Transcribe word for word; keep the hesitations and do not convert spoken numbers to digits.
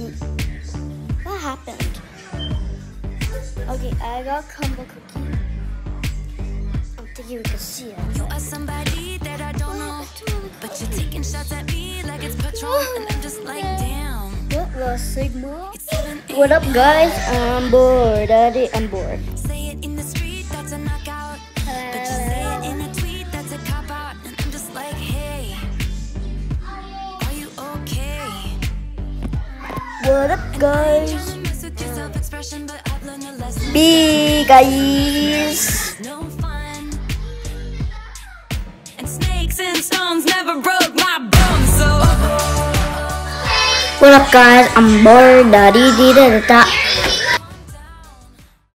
What happened? Okay, I got combo cookie. I'm thinking we can see it. You are somebody that I don't know, but you're taking shots at me like it's Patron, and I'm just like, damn. What was Sigma? It's seven, eight, What up, guys? I'm bored. Daddy, I'm bored. Say it in the street, that's a knockout. But you say it in a tweet, that's a cop out, and I'm just like, hey, are you okay? What up, guys? Trying to mess with your self-expression, but I've learned a lesson. B guys. No fun. And snakes and stones never broke my bones, so What up, guys? I'm bored. Daddy, did it.